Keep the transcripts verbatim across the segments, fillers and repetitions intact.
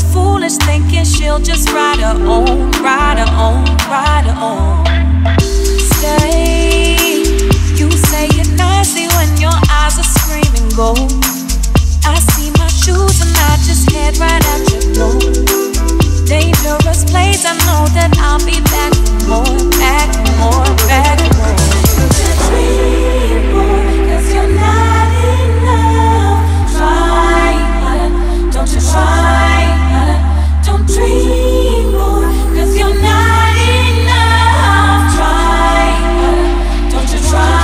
foolish, thinking she'll just ride her own, ride her own, ride her own. Stay, you say it nicely when your eyes are screaming gold. I see my shoes and I just head right at your door. Dangerous place, I know that I'll be back for more, back for more, back for more. Dream more, cause you're not enough. Try harder, don't you try harder. Don't dream more, cause you're not enough. Try harder, don't you try.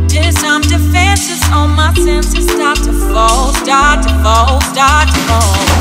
Start to fall, start to fall, start to fall.